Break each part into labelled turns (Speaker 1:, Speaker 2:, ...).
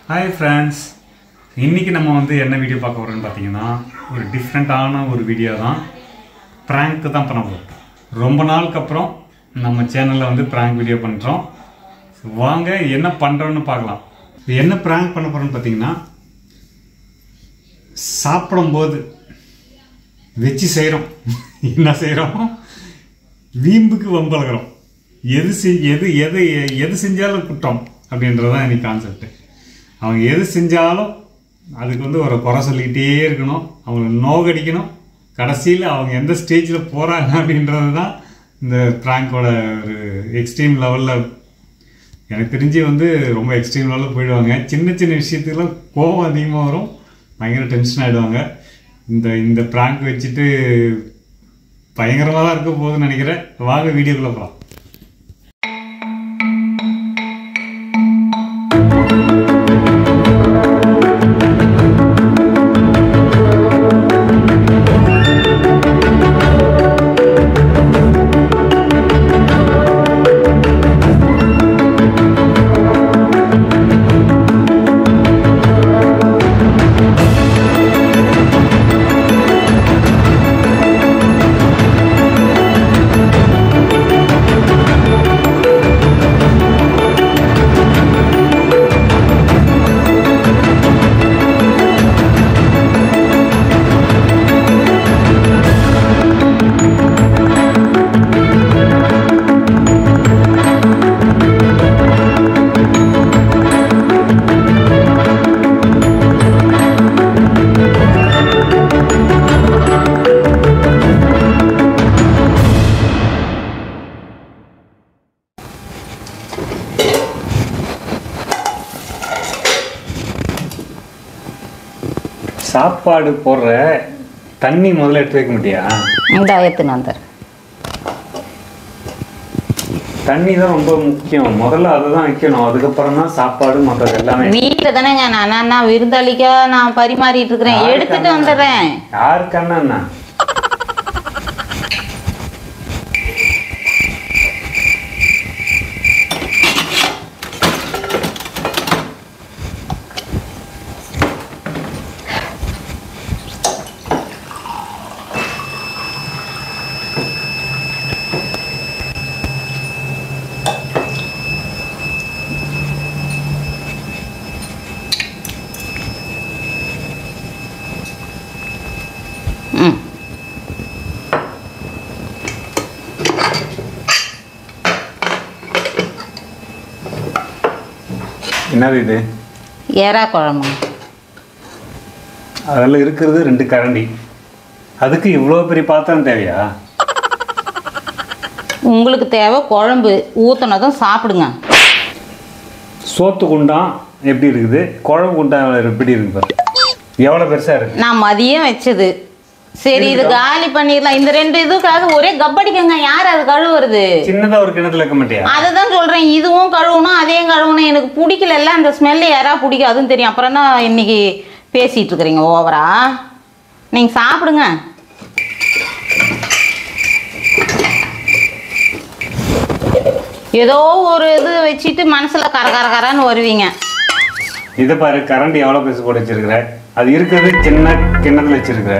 Speaker 1: Hi friends, இன்னைக்கு நம்ம வந்து என்ன வீடியோ பார்க்க போறோம்னு பாத்தீங்கன்னா ஒரு டிஃபரண்டான ஒரு வீடியோ தான். prank தான் பண்ண போறோம். ரொம்ப நாளுக்கு அப்புறம் நம்ம சேனல்ல வந்து prank வீடியோ பண்றோம். வாங்க என்ன பண்றோம்னு பார்க்கலாம். என்ன prank பண்ண போறோம்னு பாத்தீங்கன்னா சாப்பிடும்போது வெச்சி செய்றோம். என்ன செய்றோம்? வீம்புக்கு வம்பளக்குறோம். எது செஞ்சாலும் குற்றம் அப்படின்றதான் இன்னைக்கு கான்செப்ட். அவங்க எது செஞ்சாலும் அதுக்கு வந்து ஒரு குறை சொல்லிக்கிட்டே இருக்கணும், அவங்கள நோகடிக்கணும். கடைசியில் அவங்க எந்த ஸ்டேஜில் போகிறாங்க அப்படின்றது தான் இந்த ப்ராங்கோட ஒரு எக்ஸ்ட்ரீம் லெவலில். எனக்கு தெரிஞ்சு வந்து ரொம்ப எக்ஸ்ட்ரீம் லெவலில் போயிடுவாங்க. சின்ன சின்ன விஷயத்துக்குலாம் கோபம் அதிகமாக வரும், பயங்கர டென்ஷன் ஆகிடுவாங்க. இந்த ப்ராங்க் வச்சுட்டு பயங்கரமாக தான் இருக்க போகுதுன்னு நினைக்கிறேன். வாங்க வீடியோக்குள்ளே போகலாம். சாப்பாடு போடுற தண்ணி முதல்ல எடுத்து வைக்க மாட்டியா?
Speaker 2: இந்த எடுத்துன்னு வந்துடுறேன்.
Speaker 1: தண்ணி தான் ரொம்ப முக்கியம். முதல்ல அதுதான் வைக்கணும், அதுக்கப்புறம் தான் சாப்பாடு மற்றது எல்லாமே.
Speaker 2: வீட்டில் தானேங்க நான் விருந்தாளிக்கா நான் பரிமாறிட்டு இருக்கிறேன். எடுத்துட்டு வந்துடுறேன்.
Speaker 1: யாருக்கண்ணா என்ன? என்னது இது?
Speaker 2: எறா குழம்பு.
Speaker 1: அதில் இருக்கிறது 2 கரண்டி. அதுக்கு இவ்வளோ பெரிய பாத்திரம் தேவையா?
Speaker 2: உங்களுக்கு தேவை குழம்பு ஊற்றினதும் சாப்பிடுங்க.
Speaker 1: சோத்து குண்டான் எப்படி இருக்குது, குழம்பு குண்டான் எப்படி இருக்கு பாரு, எவ்வளோ பெருசாக இருக்கு.
Speaker 2: நான் மதியம் வச்சது. சரி இது காலி பண்ணிடலாம். இந்த 2 இதுக்காக ஒரே கப்படிக்கங்க. யார் அது கழுவுறது?
Speaker 1: சின்னதா ஒரு கிணத்துல வைக்க மாட்டியா?
Speaker 2: அதுதான் சொல்றேன். இதுவும் கழுவணும் அதையும் கழுவணும். எனக்கு பிடிக்கல. அந்த ஸ்மெல்லு யாரா பிடிக்காதுன்னு தெரியும். அப்புறம் என்ன இன்னைக்கு பேசிட்டு இருக்கிறீங்க ஓவரா? நீங்க சாப்பிடுங்க. ஏதோ ஒரு இது வச்சுட்டு மனசுல கரன்னு வருவீங்க.
Speaker 1: இதை பாரு, கரண்டி எவ்வளோ பெருசு போட்டு வச்சிருக்கிற. அது இருக்கிறது சின்ன கிண்ணத்துல வச்சிருக்கிற.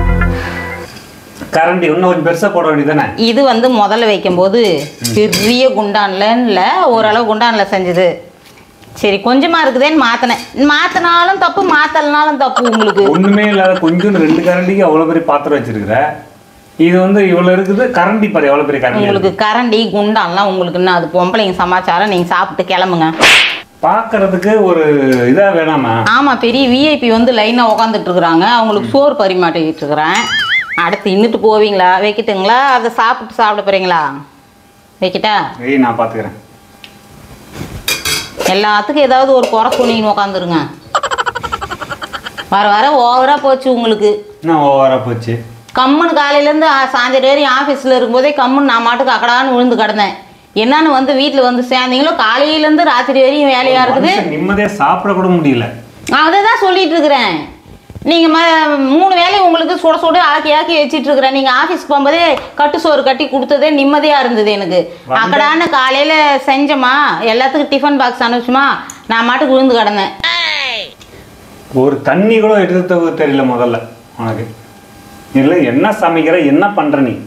Speaker 1: கரண்டி இன்னும் கொஞ்சம் பெருசா போட வேண்டியதானே? இது
Speaker 2: வந்து முதல்ல வைக்கும் போது பெரிய குண்டான்ல ஓரளவு குண்டான்ல செஞ்சது. சரி கொஞ்சமா இருக்குதேன்னு மாத்தினாலும் தப்பு, மாத்தலனாலும் தப்பு. உங்களுக்கு
Speaker 1: ஒண்ணுமே இல்லாத கொஞ்சம் 2 கரண்டிக்கு அவ்வளவு பெரிய பாத்திரம் வச்சிருக்கிற. இது வந்து இவ்வளவு இருக்குது. கரண்டி பாரு எவ்வளவு பெரிய கரண்டி.
Speaker 2: உங்களுக்கு கரண்டி குண்டான்லாம் உங்களுக்கு என்ன அது பொம்பளைங்க சமாச்சாரம். நீங்க சாப்பிட்டு கிளம்புங்க.
Speaker 1: பாக்குறதுக்கு ஒரு இதா வேணாமா?
Speaker 2: ஆமா, பெரிய விஐபி வந்து லைனா உட்காந்துட்டு இருக்கிறாங்க. அவங்களுக்கு சோறு பரிமாட்டிட்டு இருக்கிறேன். அடுத்து இன்னிட்டு போவீங்களா? வைக்கட்டுங்களா? அதை சாப்பிட போறீங்களா? வைக்கிட்டா?
Speaker 1: நான் பாத்துக்கிறேன்.
Speaker 2: எல்லாத்துக்கும் ஏதாவது ஒரு குறை சொன்னீங்கன்னு உட்காந்துருங்க. வர ஓவரா போச்சு உங்களுக்கு.
Speaker 1: என்ன ஓவரா போச்சு?
Speaker 2: கம்முன்னு காலையிலேருந்து சாயந்தரம் வரையும் ஆஃபீஸில் இருக்கும்போதே கம்முன்னு நான் மாட்டுக்கு அக்கடான்னு விழுந்து கிடந்தேன். என்னன்னு வந்து வீட்டில் வந்து சேர்ந்தீங்களோ காலையிலேருந்து ராத்திரி வரையும் வேலையாக இருக்குது.
Speaker 1: நிம்மதியாக சாப்பிட கூட முடியல.
Speaker 2: அதை தான் சொல்லிட்டு இருக்கிறேன். நீங்கள் 3 வேலையும் உங்களுக்கு சுட ஆக்கி வச்சிட்டு இருக்கிறேன். நீங்கள் ஆஃபீஸ்க்கு போகும்போதே கட்டு சோறு கட்டி கொடுத்ததே நிம்மதியாக இருந்தது எனக்கு. அக்கடான்னு காலையில் செஞ்சோமா, எல்லாத்துக்கும் டிஃபன் பாக்ஸ் அனுப்பிச்சுமா, நான் மாட்டுக்கு விழுந்து கிடந்தேன்.
Speaker 1: ஒரு தண்ணி கூட எடுத்து தெரியல முதல்ல உனக்கு. இல்லை என்ன சமைக்கிற, என்ன பண்ற நீ?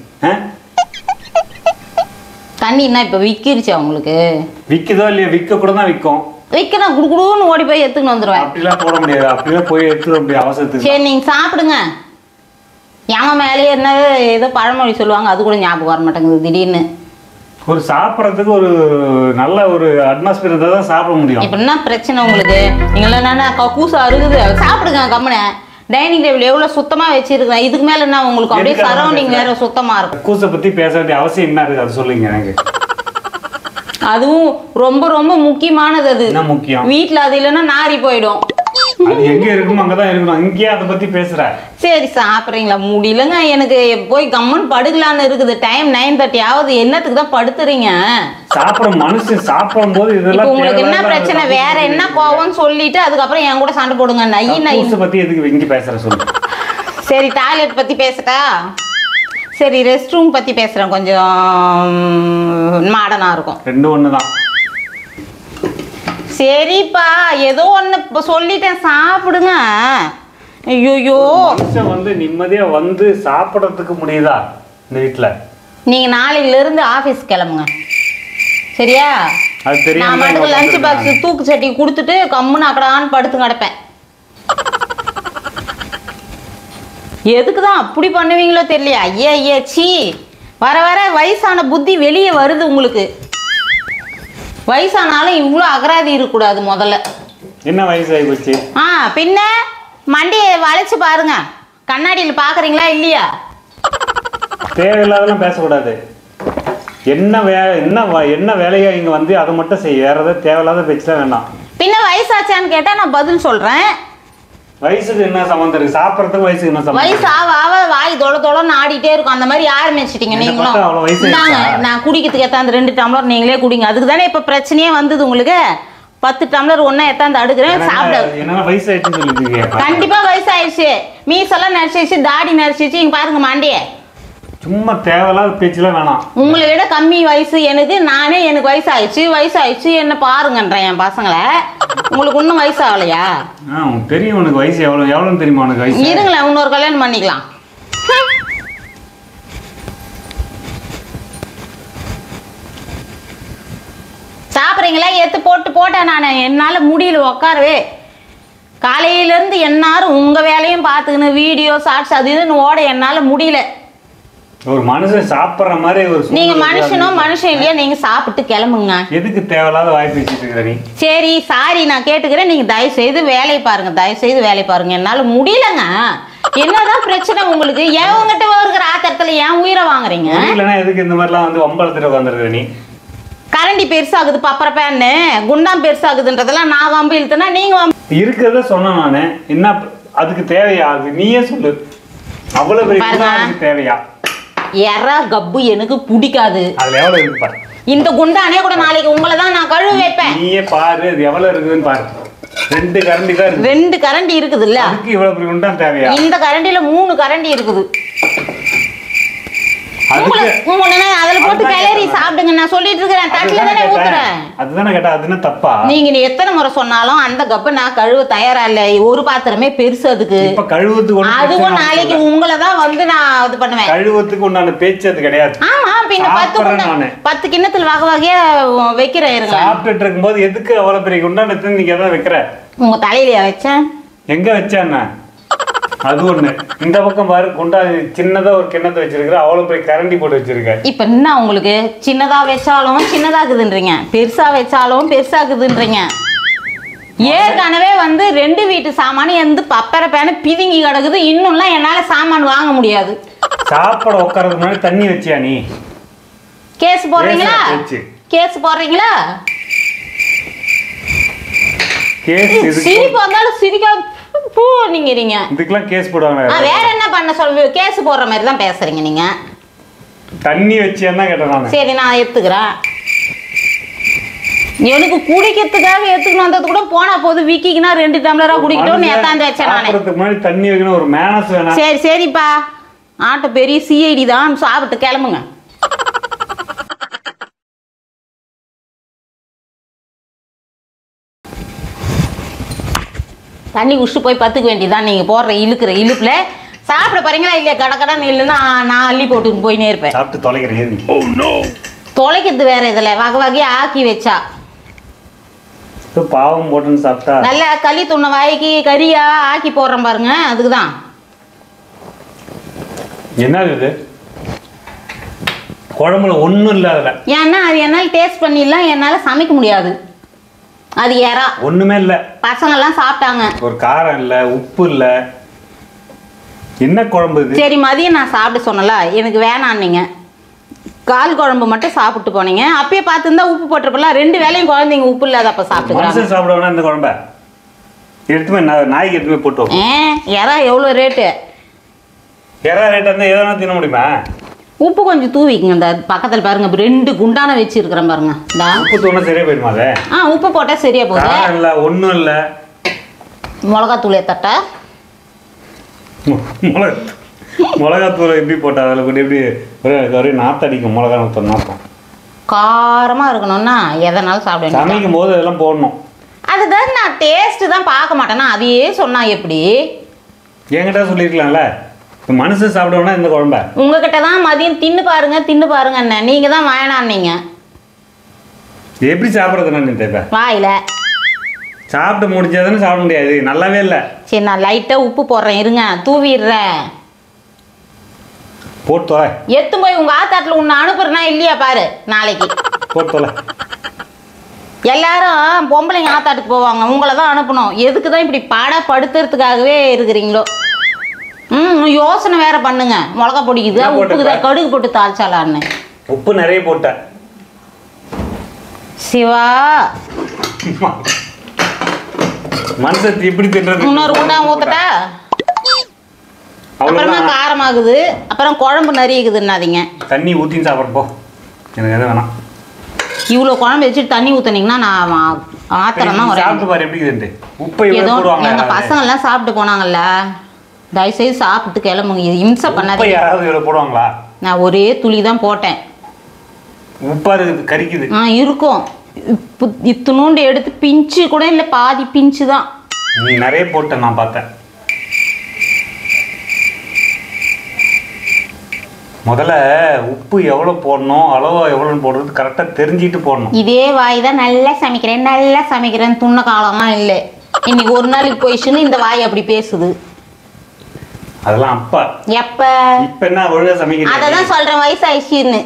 Speaker 2: தண்ணி என்ன இப்போ விற்கிருச்சா உங்களுக்கு?
Speaker 1: விற்குதோ இல்லையா? விற்க கூட தான் விற்கும்.
Speaker 2: விற்கனா குடுக்குடுன்னு ஓடி போய் எடுத்துன்னு வந்துடுவேன்.
Speaker 1: அப்படிலாம் போட முடியாது, அப்படிலாம் போய் எடுத்துட முடியாது அவசரத்துக்கு.
Speaker 2: சரி நீங்கள் சாப்பிடுங்க. ஏமா மேலேயே என்ன ஏதோ பழமொழி சொல்லுவாங்க, அது கூட ஞாபகம் வர மாட்டேங்குது திடீர்னு.
Speaker 1: ஒரு சாப்பிட்றதுக்கு ஒரு நல்ல ஒரு அட்மாஸ்பியர் இருந்தால் தான் சாப்பிட முடியும்.
Speaker 2: இப்போ என்ன பிரச்சனை உங்களுக்கு? நீங்கள் என்ன கக்கூசா இருக்குது, சாப்பிடுங்க கம்முனு. டைனிங் டேபிள் எவ்வளோ சுத்தமாக வச்சிருக்கேன், இதுக்கு மேலே என்ன உங்களுக்கு அப்படியே சரௌண்டிங் வேற சுத்தமாக இருக்கும்.
Speaker 1: கக்கூசை பற்றி பேச வேண்டிய அவசியம் என்ன இருக்குது, அது சொல்லுங்க எனக்கு.
Speaker 2: அதுவும் ரொம்ப ரொம்ப முக்கியமானது. அது
Speaker 1: என்ன முக்கியம்?
Speaker 2: வீட்டில் அது இல்லைன்னா நாரி போயிடும்.
Speaker 1: அது எங்க இருக்கணும் அங்கதான் இருக்கணும். இங்கேயே அதை பத்தி பேசுற. சரி
Speaker 2: சாப்பிட்றீங்களா? முடியலங்க எனக்கு, போய் கம்மன் படுக்கலான்னு இருக்குது. டைம் 9:30 ஆகுது. என்னத்துக்கு தான் படுத்துறீங்க?
Speaker 1: சாப்பிட மனுஷன் சாப்பிடும் போது இதெல்லாம்
Speaker 2: உங்களுக்கு என்ன பிரச்சனை? வேற என்ன கோவம்னு சொல்லிட்டு அதுக்கப்புறம் என் கூட சண்டை போடுங்க. நை
Speaker 1: பத்தி எதுக்கு இங்க பேசுற சொல்லு.
Speaker 2: சரி டாய்லெட் பத்தி பேசட்டா? சரி ரெஸ்ட் ரூம் பத்தி பேசுறேன், கொஞ்சம் மாடர்னா இருக்கும்.
Speaker 1: ரெண்டும் ஒண்ணுதான்.
Speaker 2: சரிப்பா ஏதோ ஒன்று சொல்லிட்டேன், சாப்பிடுங்க. ஐயோயோ
Speaker 1: மனுஷன் வந்து நிம்மதியா வந்து சாப்பிடறதுக்கு முடியுதா இந்த வீட்டுல?
Speaker 2: நீங்க நாளையிலிருந்து ஆபீஸ் கிளம்புங்க, சரியா?
Speaker 1: அது தெரியும்.
Speaker 2: நான் மட்டும் லஞ்ச் பாக்ஸ் தூக்கு சட்டி கொடுத்துட்டு கம்முன்னு அக்கடான்னு படுத்து கிடப்பேன். எதுக்கு தான் அப்படி பண்ணுவீங்களோ தெரியலையா? ஐயா ஐயா சீ, வர வர வயசான புத்தி வெளியே வருது உங்களுக்கு. வயசானாலும் இவ்வளோ அகராதி இருக்கக்கூடாது முதல்ல.
Speaker 1: என்ன வயசாகி போச்சு?
Speaker 2: பின்ன மண்டியை வளைச்சு பாருங்க, கண்ணாடியில் பார்க்குறீங்களா இல்லையா?
Speaker 1: தேவையில்லாதெல்லாம் பேசக்கூடாது. என்ன வேலையா இங்கே வந்து அதை மட்டும் செய்ய, வேற ஏதாவது தேவையில்லாத பேச்சுலாம் வேணாம்.
Speaker 2: பின்ன வயசாச்சான்னு கேட்டால் நான் பதில் சொல்கிறேன்.
Speaker 1: வயசுக்கு என்ன சம்மந்தம் இருக்கு? சாப்பிட்றதுக்கு வயசுக்கு என்ன சம்மந்தம்?
Speaker 2: வயசு ஆவ வாய் தொலைன்னு ஆடிட்டே இருக்கும். அந்த மாதிரி ஆரம்பிச்சிட்டீங்க நீங்களும். நான் குடிக்கிறதுக்கு எத்தாந்து 2 டம்ளர் நீங்களே குடிங்க. அதுக்கு தானே இப்போ பிரச்சனையே வந்தது உங்களுக்கு. 10 டம்ளர் ஒன்னா எத்தாந்து அடுக்கிறேன் சாப்பிட.
Speaker 1: என்ன வயசாயிடுச்சு சொல்லிருக்கீங்க?
Speaker 2: கண்டிப்பா வயசாயிடுச்சு. மீசெல்லாம் நரிச்சிச்சு, தாடி நரிச்சிச்சு. இங்க பாருங்க மாண்டியே.
Speaker 1: சும்மா தேவையில்லாத பேச்சுலாம் வேணாம்.
Speaker 2: உங்களை விட கம்மி வயசு எனக்கு. எனக்கு வயசாயிடுச்சு என்ன பாருங்கன்றேன் என் பசங்களை. உங்களுக்கு இன்னும் வயசு ஆகலையா?
Speaker 1: தெரியும். உனக்கு வயசு எவ்வளோன்னு தெரியுமா? உனக்கு வயசு
Speaker 2: இருங்களேன், இன்னொரு கல்யாணம் பண்ணிக்கலாம். சாப்பிட்றீங்களா? எடுத்து போட்டேன் நான். என்னால் முடியல உட்காரவே. காலையிலேருந்து என்னாரும் உங்கள் வேலையும் பார்த்துக்கணும், வீடியோ ஷார்ட்ஸ் அது இதுன்னு ஓட என்னால் முடியல.
Speaker 1: ஒரு மனுஷன் சாப்பிட்ற மாதிரி ஒரு
Speaker 2: நீங்க மனுஷன் இல்லையா? நீங்க சாப்பிட்டு கிளம்புங்க.
Speaker 1: எதுக்கு தேவையில்லாத வாய் பேசிட்டு இருக்கிற நீ?
Speaker 2: சரி சாரி, நான் கேட்டுக்கிறேன். நீங்க தயவு செய்து வேலையை பாருங்க. என்னால முடியலங்க. என்னதான் பிரச்சனை உங்களுக்கு? உங்ககிட்ட இருக்கிற ஆத்திரத்துல ஏன் உயிரை வாங்குறீங்க?
Speaker 1: இல்லைன்னா எதுக்கு இந்த மாதிரிலாம் வந்து வம்பளத்துல உட்காந்துருக்க நீ?
Speaker 2: கரண்டி பெருசாகுது, பப்பர பேன்னு குண்டாம் பெருசாகுதுன்றதெல்லாம் நான் வம்பு இழுத்தனா நீங்க வம்பு
Speaker 1: இருக்கிறத சொன்ன நானு. என்ன அதுக்கு தேவையா? நீயே சொல்லு. அவ்வளவு பெரிய தேவையா?
Speaker 2: எறா கப்பு எனக்கு பிடிக்காது.
Speaker 1: அதுல எவ்வளவு இருக்கு பாரு.
Speaker 2: இந்த குண்டானே கூட நாளைக்கு உங்களை தான் நான் கழுவி வைப்பேன்.
Speaker 1: நீயே பாரு அது எவ்வளவு இருக்குதுன்னு பாரு. 2 கரண்டி தான் இருக்கு.
Speaker 2: 2 கரண்டி இருக்குதுல்ல?
Speaker 1: அதுக்கு இவ்வளவு பெரிய குண்டான் தேவையா?
Speaker 2: இந்த கரண்டில 3 கரண்டி இருக்குது. அதுல போட்டு கிளறி சாப்பிடுங்க. நான் சொல்லிட்டு இருக்கிறேன், தட்டுல தானே ஊத்துறேன்.
Speaker 1: அதுதானே கேட்டா அது என்ன தப்பா?
Speaker 2: நீங்க எத்தனை முறை சொன்னாலும் அந்த கப்ப நான் கழுவ தயாரா இல்ல. ஒரு பாத்திரமே பெருசு அதுக்கு.
Speaker 1: இப்ப கழுவுறதுக்கு
Speaker 2: அதுவும் நாளைக்கு உங்களை தான் வந்து நான் இது பண்ணுவேன்.
Speaker 1: கழுவுறதுக்கு உண்டான பேச்சு அது கிடையாது.
Speaker 2: ஆமா பின்ன 10 கிண்ணத்துல வகை வகையா வைக்கிறேன். இருங்க.
Speaker 1: சாப்பிட்டுட்டு இருக்கும்போது எதுக்கு அவ்வளவு பெரிய குண்டான நீங்க எதாவது வைக்கிற?
Speaker 2: உங்க தலையிலயா வச்சேன்?
Speaker 1: எங்க வச்சேன்? அது ஒண்ணு. இந்த பக்கம் பாரு, குண்டா சின்னதா ஒரு கிண்ணத்தை வச்சிருக்கிற, அவ்வளவு பெரிய கரண்டி போட்டு வச்சிருக்க.
Speaker 2: இப்ப என்ன உங்களுக்கு? சின்னதா வச்சாலும் சின்னதாக்குதுன்றீங்க, பெருசா வச்சாலும் பெருசாக்குதுன்றீங்க. ஏற்கனவே வந்து 2 வீட்டு சாமான் எந்த பப்பர பேன பிதுங்கி கிடக்குது. இன்னும்லாம் என்னால சாமான் வாங்க முடியாது.
Speaker 1: சாப்பிட உட்கார்றதுக்கு முன்னாடி தண்ணி வச்சியா நீ?
Speaker 2: கேஸ் போடுறீங்களா? சிரிப்பு வந்தாலும் சிரிக்காம நீங்க
Speaker 1: இதுக்கெல்லாம் கேஸ் போடுவாங்க.
Speaker 2: வேற என்ன பண்ண சொல்லுங்க? கேஸ் போடுற மாதிரி தான் பேசுறீங்க நீங்க.
Speaker 1: தண்ணி வச்சியா கேட்டேன்.
Speaker 2: சரி நான் எடுத்துக்கிறேன். எனக்கு குடிக்கிறதுக்காக எடுத்துக்கணும் வந்தது கூட போனா போது. விக்கிக்குனா 2 டம்ளரா குடிக்கட்டும் ஏத்தாந்து வச்சேன் நானே.
Speaker 1: முன்னாடி தண்ணி வைக்கணும், ஒரு மேனஸ் வேணும்.
Speaker 2: சரிப்பா, ஆட்டோ பெரிய சிஐடி தான். சாப்பிட்டு கிளம்புங்க. தண்ணி குடிச்சிட்டு போய் பத்துக்க வேண்டியதான். நீங்கள் போடுற இழுக்கிற இழுப்பில் சாப்பிட போறீங்களா இல்லையா? கடக்கடான்னு இல்லைன்னா நான் அள்ளி போட்டு போயினே இருப்பேன்.
Speaker 1: சாப்பிட்டு தொலைக்கிறேன்.
Speaker 2: தொலைக்கிறது வேற இதில் வகை வகையாக ஆக்கி வச்சா
Speaker 1: பாவம் போட்டுன்னு சாப்பிட்டா
Speaker 2: நல்லா களி துண்ண வாய்க்கு கறியா ஆக்கி போடுறேன் பாருங்க. அதுக்கு தான்.
Speaker 1: என்ன இது குழம்புல ஒன்றும் இல்லை அதில்.
Speaker 2: ஏன்னா அது என்னால் டேஸ்ட் பண்ணிடலாம், என்னால் சமைக்க முடியாது. அது ஏறா
Speaker 1: ஒன்றுமே இல்லை.
Speaker 2: பசங்கள்லாம் சாப்பிட்டாங்க.
Speaker 1: ஒரு காரம் இல்லை, உப்பு இல்லை. என்ன குழம்பு இது?
Speaker 2: சரி மதியம் நான் சாப்பிட சொன்னல, எனக்கு வேணான்னீங்க. கால் குழம்பு மட்டும் சாப்பிட்டு போனீங்க. அப்பயே பார்த்துருந்தா உப்பு போட்டிருப்பலாம். 2 வேளையும் குழந்தைங்க உப்பு இல்லாத அப்போ சாப்பிட்டுக்கிறாங்க.
Speaker 1: சாப்பிடுவானா இந்த குழம்ப எடுத்துமே நாய்க்கு எடுத்துமே போட்டு.
Speaker 2: எறா எவ்வளோ ரேட்டு?
Speaker 1: எறா ரேட் இருந்தால் எதனா தின்ன முடியுமா?
Speaker 2: உப்பு கொஞ்சம் தூவிக்குங்க. இந்த பக்கத்தில் பாருங்க, 2 குண்டான வச்சிருக்கிறேன் பாருங்க.
Speaker 1: உப்பு தூணா சரியா போயிடுமா? அது
Speaker 2: உப்பு போட்டால் சரியா போகுது.
Speaker 1: இல்லை ஒன்றும் இல்லை.
Speaker 2: மிளகாத்தூள் ஏத்தட்டா?
Speaker 1: மிளகாத்தூள் எப்படி போட்டா? அதில் கூட எப்படி ஒரே நாத்தடிக்கும். மிளகாத்தூள் நாத்தம்
Speaker 2: காரமாக இருக்கணும்னா எதனாலும் சாப்பிடுவேன்.
Speaker 1: சமைக்கும் போது இதெல்லாம் போடணும்.
Speaker 2: அதுதான் நான் டேஸ்ட்டு தான் பார்க்க மாட்டேன்னா அதையே சொன்னா எப்படி?
Speaker 1: என்கிட்ட சொல்லியிருக்கலாம்ல. இப்போ மனுஷன் சாப்பிடுவோம்னா இந்த குழம்ப
Speaker 2: உங்ககிட்ட தான் மதியம் தின்னு பாருங்க என்ன நீங்கள் தான் வேணான்னீங்க.
Speaker 1: எப்படி சாப்பிட்றது? நான் தேவை
Speaker 2: வாயில
Speaker 1: சாப்பிட்டு முடிச்சாதானே சாப்பிட முடியாது. நல்லாவே இல்லை.
Speaker 2: சரி நான் லைட்டாக உப்பு போடுறேன் இருங்க, தூவிடுறேன்.
Speaker 1: போட்டு
Speaker 2: எத்து போய் உங்கள் ஆத்தாட்டில் உன்னை அனுப்புறேன்னா இல்லையா பாரு நாளைக்கு.
Speaker 1: போட்டு
Speaker 2: எல்லாரும் பொம்பளைங்க ஆத்தாட்டுக்கு போவாங்க, உங்களை தான் அனுப்பணும். எதுக்கு தான் இப்படி படுத்துறதுக்காகவே இருக்கிறீங்களோ? யோசனை வேற பண்ணுங்க. மிளகா பொடிக்குது, உப்புக்குதா, கடுகு போட்டு தாளிச்சாலான்னு.
Speaker 1: உப்பு நிறைய போட்டேன்
Speaker 2: சிவா.
Speaker 1: மனுஷன் இப்படி தின்றது.
Speaker 2: இன்னொரு குண்டா ஊத்தட்டா? அப்புறமா காரமாகுது, அப்புறம் குழம்பு நிறையுதுன்னாதீங்க.
Speaker 1: தண்ணி ஊற்றி சாப்பிட்றப்போ எனக்கு எதுவும் வேணாம்.
Speaker 2: இவ்வளோ குழம்பு வச்சுட்டு தண்ணி ஊற்றுனீங்கன்னா நான் ஆத்திரம் தான்
Speaker 1: சாப்பிட்டு பாரு எப்படி இருக்குது. உப்பை
Speaker 2: ஏதோ எங்கள் பசங்கள்லாம் சாப்பிட்டு போனாங்கல்ல, தயவுசெய்து சாப்பிட்டு கிளம்புங்க. இம்சை பண்ணாதீங்க.
Speaker 1: யாராவது இவ்வளோ போடுவாங்களா?
Speaker 2: நான் ஒரே துளி தான் போட்டேன்.
Speaker 1: உப்பா இருக்குது, கறிக்குது.
Speaker 2: இருக்கும். இத்தினூண்டு எடுத்து பிஞ்சு கூட இல்லை, பாதி பிஞ்சு தான்.
Speaker 1: நீ நிறைய போட்ட நான் பார்த்தேன். முதல்ல உப்பு எவ்வளோ போடணும், அளவு எவ்வளோன்னு போடுறது கரெக்டாக தெரிஞ்சுட்டு போடணும்.
Speaker 2: இதே வாய் தான் நல்லா சமைக்கிறேன் துண்ண காலம்லாம் இல்லை. இன்னைக்கு ஒரு நாளைக்கு போயிடுச்சுன்னு இந்த வாய் அப்படி பேசுது.
Speaker 1: அதெல்லாம் அப்பா
Speaker 2: எப்ப
Speaker 1: இப்ப என்ன ஒழுங்கா சமைக்கிறேன்.
Speaker 2: அதான் சொல்றேன் வயசாயிடுச்சுன்னு.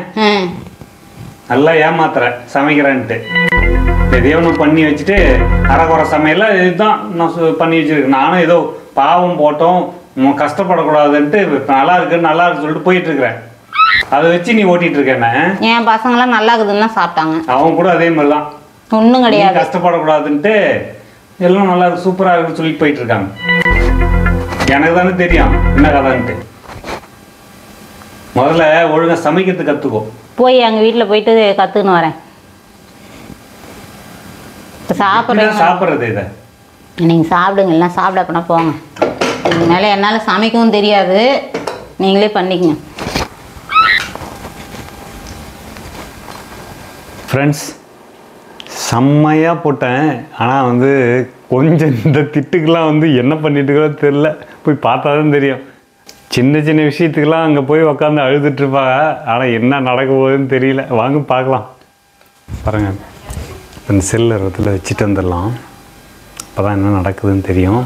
Speaker 1: நல்லா ஏமாத்துற சமைக்கிறேன்ட்டு. எதையோ ஒன்று பண்ணி வச்சுட்டு அரைக்குறை சமையல இதுதான் நான் பண்ணி வச்சிருக்கேன். நானும் ஏதோ பாவம் போட்டோம் கஷ்டப்படக்கூடாதுன்ட்டு நல்லா இருக்கு சொல்லிட்டு போயிட்டு இருக்கிறேன். அதை வச்சு நீ ஓட்டிட்டு இருக்கேன்.
Speaker 2: என் பசங்களாம் நல்லா இருக்குதுன்னு சாப்பிட்டாங்க.
Speaker 1: அவங்க கூட அதே மாதிரி தான்.
Speaker 2: ஒன்றும் கிடையாது.
Speaker 1: கஷ்டப்படக்கூடாதுன்ட்டு எல்லாம் நல்லா இருக்கு சூப்பராக இருக்குன்னு சொல்லிட்டு போயிட்டு இருக்காங்க. எனக்கு தானே தெரியும் என்ன கதைன்ட்டு. முதல்ல ஒழுங்கா சமைக்கிறது கற்றுக்கோ.
Speaker 2: போய் எங்கள் வீட்டில் போயிட்டு கற்றுன்னு வரேன்.
Speaker 1: சாப்பிட்றது இதை
Speaker 2: நீங்கள் சாப்பிடுங்க, எல்லாம் சாப்பிட போனால் போங்க. இதுக்கு மேலே என்னால் சமைக்கவும் தெரியாது, நீங்களே பண்ணிக்கங்க.
Speaker 1: ஃப்ரெண்ட்ஸ், செம்மையாக போட்டேன். ஆனால் வந்து கொஞ்சம் இந்த திட்டுக்கெலாம் என்ன பண்ணிட்டுக்கோ தெரில. போய் பார்த்தா தான் தெரியும். சின்ன சின்ன விஷயத்துக்கெல்லாம் அங்கே போய் உக்காந்து அழுதுட்டுருப்பாங்க. ஆனால் என்ன நடக்க போகுதுன்னு தெரியல. வாங்க பார்க்கலாம். பாருங்கள், இந்த செல்லர் இடத்துல வச்சுட்டு வந்துடலாம். அப்போ தான் என்ன நடக்குதுன்னு தெரியும்.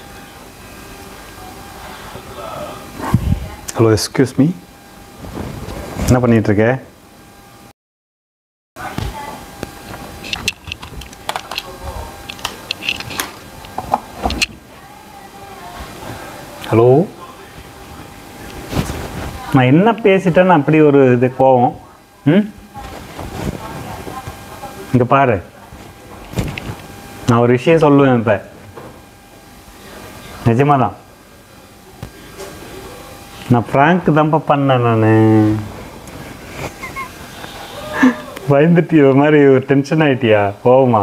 Speaker 1: ஹலோ, எக்ஸ்கியூஸ் மீ, என்ன பண்ணிகிட்ருக்க? ஹலோ, நான் என்ன பேசிட்டேன்னு அப்படி ஒரு இது கோவம்? இங்கே பாரு, நான் ஒரு விஷயம் சொல்லுவேன். இப்போ நிஜமாக தான் நான் ஃப்ராங்க் தான்ப்பா பண்ணேன். நான் பயந்துட்டிய ஒரு மாதிரி ஒரு டென்ஷன் ஆகிட்டியா? கோவமா?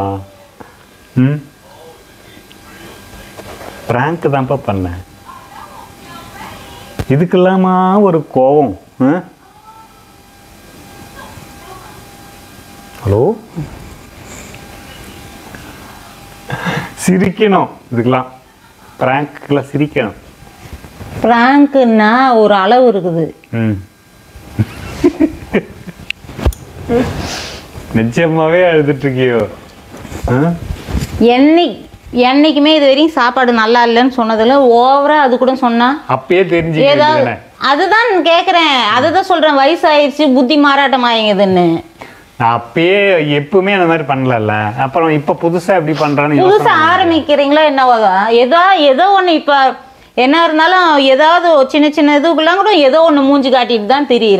Speaker 1: ஃப்ராங்க் தான்ப்பா பண்ணேன். இதுக்கெல்லாமா ஒரு கோவம்? ஹலோ, சிரிக்கணும். இதுக்கெல்லாம் பிராங்க்லாம் சிரிக்கணும்.
Speaker 2: பிராங்க்னா ஒரு அளவு இருக்குது.
Speaker 1: நிச்சயமாவே அழுதுட்டு இருக்கியோ?
Speaker 2: என்னைக்குமே இது வரையும் சாப்பாடு நல்லா இல்லைன்னு சொன்னதில்ல. ஓவரா அது கூட சொன்னா
Speaker 1: அப்பயே தெரிஞ்சு
Speaker 2: ஏதாவது அதுதான் கேக்குறேன். அதுதான் சொல்றேன், வயசாயிடுச்சு புத்தி மாறாட்டம் ஆயிங்குதுன்னு.
Speaker 1: நான் அப்பயே எப்பவுமே அந்த மாதிரி பண்ணல. அப்புறம் இப்ப புதுசா எப்படி பண்றான்னு
Speaker 2: புதுசா ஆரம்பிக்கிறீங்களா என்னவோ? ஏதோ ஒண்ணு இப்ப என்ன இருந்தாலும் ஏதாவது சின்ன சின்ன இதுக்கெல்லாம் கூட ஏதோ ஒண்ணு மூஞ்சி காட்டிட்டு தான் தெரியுற.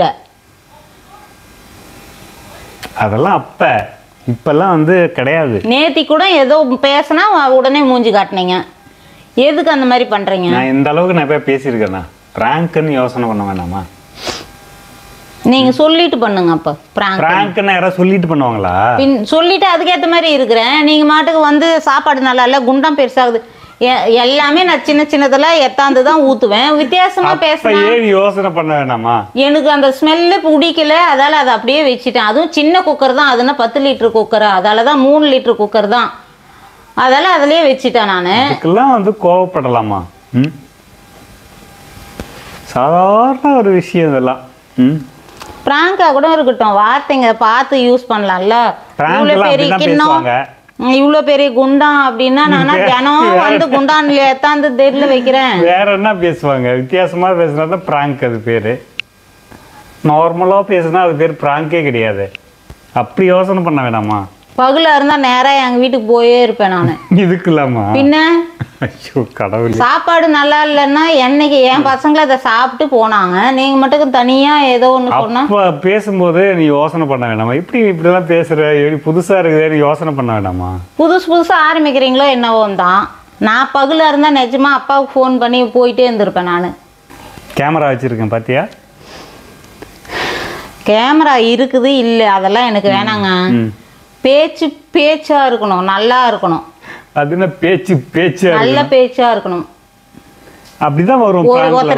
Speaker 1: அதெல்லாம் அப்ப, இப்பெல்லாம் வந்து கிடையாது.
Speaker 2: நேத்தி கூட ஏதோ பேசினா உடனே மூஞ்சி காட்டினீங்க. எதுக்கு அந்த மாதிரி பண்றீங்க?
Speaker 1: நான் இந்த அளவுக்கு நான் போய் பேசியிருக்கேன்னா பிராங்க்னு யோசனை பண்ண வேணாமா?
Speaker 2: நீங்க சொல்லிட்டு பண்ணுங்க. அப்ப
Speaker 1: பிராங்க்னா யாராவது சொல்லிட்டு பண்ணுவாங்களா?
Speaker 2: சொல்லிட்டு அதுக்கேற்ற மாதிரி இருக்கிறேன். நீங்க மாட்டுக்கு வந்து சாப்பாடு நல்லா இல்ல, குண்டம் பெருசாகுது, எல்லாமே நான் சின்ன சின்னதெல்லாம் எத்தாந்து தான் ஊத்துவேன். வித்தியாசமா பேசுறேன்.
Speaker 1: யோசனை பண்ண வேணாமா?
Speaker 2: எனக்கு அந்த ஸ்மெல்லு பிடிக்கல, அதால அதை அப்படியே வச்சுட்டேன். அதுவும் சின்ன குக்கர் தான், அதுனா 10 லிட்டர் குக்கர், அதால தான் 3 லிட்டர் குக்கர் தான், அதால அதுலயே வச்சுட்டேன் நானு.
Speaker 1: இதுக்கெல்லாம் வந்து கோவப்படலாமா? சாதாரண ஒரு விஷயம் இதெல்லாம்.
Speaker 2: பிராங்கா கூட இருக்கட்டும், வார்த்தைங்க பார்த்து யூஸ் பண்ணலாம்ல. இவ்வளவு பெரிய கிண்ணம், இவ்வளவு பெரிய குண்டான் அப்படின்னா நானா தினம் வந்து குண்டான்ல எத்தாந்து தெருல வைக்கிறேன்.
Speaker 1: வேற என்ன பேசுவாங்க? வித்தியாசமா பேசுனா பிராங்க். அது பேரு நார்மலா பேசுனா அது பேர் பிராங்கே கிடையாது. அப்படி யோசனை பண்ண வேணாமா?
Speaker 2: பகலா இருந்தா நேரா எங்க வீட்டுக்கு போயே இருப்பேன் நானு.
Speaker 1: இதுக்கு இல்லாமா?
Speaker 2: பின்ன
Speaker 1: ஐயோ கடவுளே.
Speaker 2: சாப்பாடு நல்லா இல்லைன்னா என்னைக்கு என் பசங்களை அதை சாப்பிட்டு போனாங்க, நீங்க மட்டும் தனியா ஏதோ ஒண்ணு சொன்னா
Speaker 1: பேசும்போது நீ யோசனை பண்ண வேணாமா? இப்படிலாம் பேசுற, எப்படி புதுசா இருக்குது, நீ யோசனை பண்ண வேணாமா?
Speaker 2: புதுசா ஆரம்பிக்கிறீங்களோ என்னவோ தான். நான் பகலா இருந்தா நிஜமா அப்பாவுக்கு ஃபோன் பண்ணி போயிட்டே இருந்திருப்பேன் நானு.
Speaker 1: கேமரா வச்சிருக்கேன் பாத்தியா?
Speaker 2: கேமரா இருக்குது இல்ல, அதெல்லாம் எனக்கு வேணாங்க. பேச்சா இருக்கணும், நல்லா இருக்கணும்.
Speaker 1: அதுனா பேச்சா
Speaker 2: நல்ல பேச்சா இருக்கணும்.
Speaker 1: அப்படிதான் வரும்.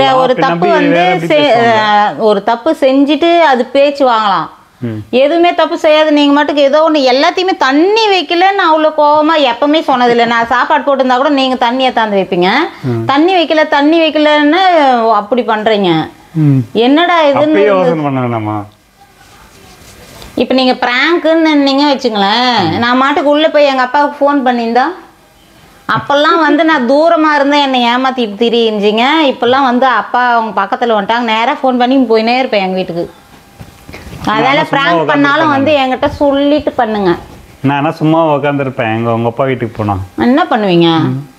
Speaker 2: ஒரு தப்பு செஞ்சுட்டு அது பேச்சு வாங்கலாம். எதுவுமே தப்பு செய்யாது, நீங்க மட்டும் ஏதோ ஒண்ணு எல்லாத்தையுமே தண்ணி வைக்கலன்னு அவ்வளவு கோவமா எப்பவுமே சொன்னதில்லை. நான் சாப்பாடு போட்டிருந்தா கூட நீங்க தண்ணியை தாந்து வைப்பீங்க. தண்ணி வைக்கலன்னு அப்படி பண்றீங்க. என்னடா இதுன்னு. இப்ப நீங்க பிராங்க்ன்னு நீங்க வச்சுங்களேன், நான் மாட்டுக்கு உள்ள போய் எங்க அப்பாவுக்கு ஃபோன் பண்ணியிருந்தா, அப்பெல்லாம் வந்து நான் தூரமா இருந்தேன், என்னை ஏமாத்திட்டு திரிஞ்சிங்க. இப்பெல்லாம் வந்து அப்பா அவங்க பக்கத்துல வந்துட்டாங்க, நேரா ஃபோன் பண்ணி போயினே இருப்பேன் எங்க வீட்டுக்கு. அதனால பிராங்க் பண்ணாலும் வந்து என்கிட்ட சொல்லிட்டு பண்ணுங்க.
Speaker 1: நான் சும்மா உட்காந்துருப்பேன். உங்க அப்பா வீட்டுக்கு போனா
Speaker 2: என்ன பண்ணுவீங்க?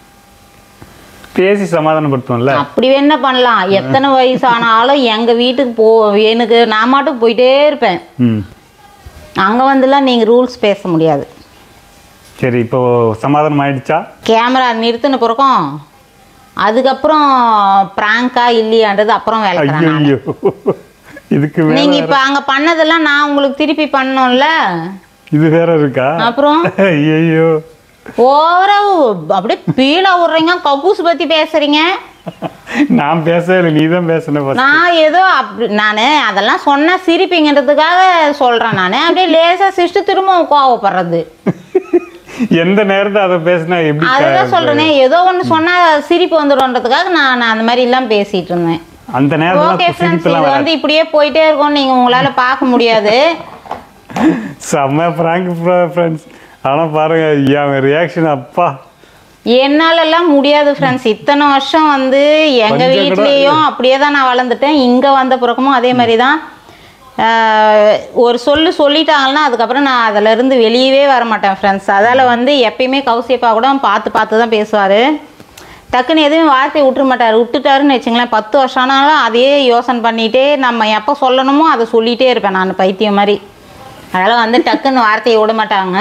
Speaker 1: பேசி சமாதானப்படுத்துவோம்ல.
Speaker 2: அப்படி என்ன பண்ணலாம்? எத்தனை வயசானாலும் எங்க வீட்டுக்கு எனக்கு நான் மாட்டுக்கு போயிட்டே இருப்பேன். அங்க வந்துலாம் நீங்க ரூல்ஸ் பேச முடியாது.
Speaker 1: சரி, இப்போ சமாதானம் ஆயிடுச்சா?
Speaker 2: கேமரா நிறுத்தின பிறக்கும் அதுக்கப்புறம் பிராங்கா இல்லையான்றது அப்புறம் வேலை.
Speaker 1: இதுக்கு
Speaker 2: நீங்க இப்ப அங்க பண்ணதெல்லாம் நான் உங்களுக்கு திருப்பி பண்ணோம்ல,
Speaker 1: இது வேற இருக்கா?
Speaker 2: அப்புறம்
Speaker 1: ஐயோ
Speaker 2: ஓவரா அப்படியே பீலா விடுறீங்க, கக்கூஸ் பத்தி பேசுறீங்க.
Speaker 1: நான் பேசல, நீதான் பேசணும்.
Speaker 2: நான் ஏதோ நானு அதெல்லாம் சொன்னா சிரிப்பீங்கன்றதுக்காக சொல்றேன். நானு அப்படியே லேசா சிரிச்சு திரும்ப கோவப்படுறது.
Speaker 1: எந்த நேரத்தை அதை பேசினா எப்படி?
Speaker 2: அதுதான் சொல்றேனே, ஏதோ ஒண்ணு சொன்னா சிரிப்பு வந்துடும்ன்றதுக்காக நான் அந்த மாதிரி எல்லாம் பேசிட்டு இருந்தேன்.
Speaker 1: அந்த நேரத்துல
Speaker 2: வந்து இப்படியே போயிட்டே இருக்கும், நீங்க உங்களால பார்க்க முடியாது.
Speaker 1: செம்ம பிராங்க் ஃப்ரெண்ட்ஸ். ஆனா பாருங்க என் ரியாக்ஷன், அப்பா
Speaker 2: என்னாலெல்லாம் முடியாது ஃப்ரெண்ட்ஸ். இத்தனை வருஷம் வந்து எங்க வீட்லேயும் அப்படியே தான் நான் வளர்ந்துட்டேன். இங்க வந்த பிறகுமும் அதே மாதிரி தான். ஒரு சொல்லிட்டாங்கன்னா அதுக்கப்புறம் நான் அதில் இருந்து வெளியவே வர மாட்டேன் ஃப்ரெண்ட்ஸ். அதால் வந்து எப்பயுமே கௌசியப்பா கூட பார்த்து தான் பேசுவார். டக்குன்னு எதுவும் வார்த்தையை விட்டுற மாட்டார். விட்டுட்டாருன்னு வச்சுங்களேன், 10 வருஷம் ஆனாலும் அதையே யோசனை பண்ணிகிட்டே நம்ம எப்போ சொல்லணுமோ அதை சொல்லிகிட்டே இருப்பேன் நான், பைத்தியம் மாதிரி. அதனால் வந்து டக்குன்னு வார்த்தையை விட மாட்டாங்க.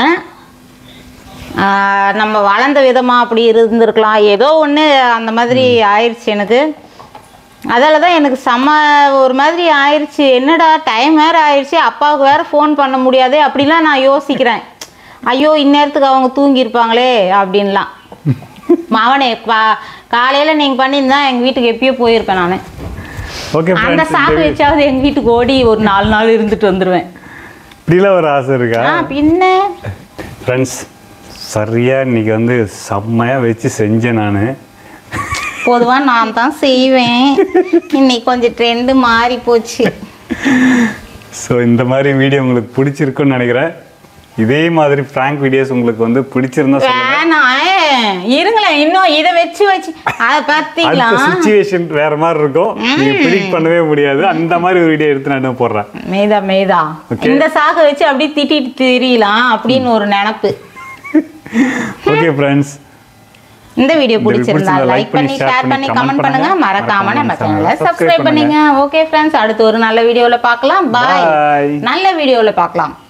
Speaker 2: நம்ம வளர்ந்த விதமாக அப்படி இருந்திருக்கலாம், ஏதோ ஒன்று அந்த மாதிரி ஆயிடுச்சு எனக்கு. அதால் தான் எனக்கு ஒரு மாதிரி ஆயிடுச்சு. என்னடா டைம் வேறு ஆயிடுச்சு, அப்பாவுக்கு வேறு ஃபோன் பண்ண முடியாது அப்படிலாம் நான் யோசிக்கிறேன். ஐயோ இந்நேரத்துக்கு அவங்க தூங்கியிருப்பாங்களே அப்படின்லாம். மாவனே காலையில் நீங்கள் பண்ணியிருந்தா எங்கள் வீட்டுக்கு எப்பயோ போயிருப்பேன் நான். அந்த சாக்கு வச்சாவது எங்கள் வீட்டுக்கு ஓடி ஒரு 4 நாள் இருந்துட்டு வந்துடுவேன்.
Speaker 1: இப்படிலாம் ஒரு ஆசை இருக்கா?
Speaker 2: பின்ன
Speaker 1: ஃப்ரெண்ட்ஸ் சரியாக இன்றைக்கி வந்து செம்மையாக வச்சு செஞ்சேன் நான்.
Speaker 2: பொதுவாக நான் தான் செய்வேன், இன்னைக்கு கொஞ்சம் ட்ரெண்டு மாறி போச்சு.
Speaker 1: ஸோ இந்த மாதிரி வீடியோ உங்களுக்கு பிடிச்சிருக்குன்னு நினைக்கிறேன். இதே மாதிரி ஃப்ராங்க் வீடியோஸ் உங்களுக்கு வந்து பிடிச்சிருந்தா சொல்லுங்க.
Speaker 2: வேணாம் இருங்களேன், இன்னும் இதை வச்சு அதை பார்த்தீங்களா
Speaker 1: சிச்சுவேஷன் வேற மாதிரி இருக்கும், நீங்க ப்ரெடிக்ட் பண்ணவே முடியாது. அந்த மாதிரி ஒரு வீடியோ எடுத்து நான் போடுறேன்.
Speaker 2: மேதா இந்த சாகை வச்சு அப்படியே திட்டிட்டு தெரியலாம் அப்படின்னு ஒரு நினப்பு.
Speaker 1: ஓகே ஃப்ரெண்ட்ஸ்,
Speaker 2: இந்த வீடியோ பிடிச்சிருந்தா லைக் பண்ணி ஷேர் பண்ணி கமெண்ட் பண்ணுங்க. மறக்காம நம்ம சேனலை சப்ஸ்கிரைப் பண்ணுங்க. ஓகே ஃப்ரெண்ட்ஸ், அடுத்து ஒரு நல்ல வீடியோல பார்க்கலாம். பாய். நல்ல வீடியோல பார்க்கலாம்.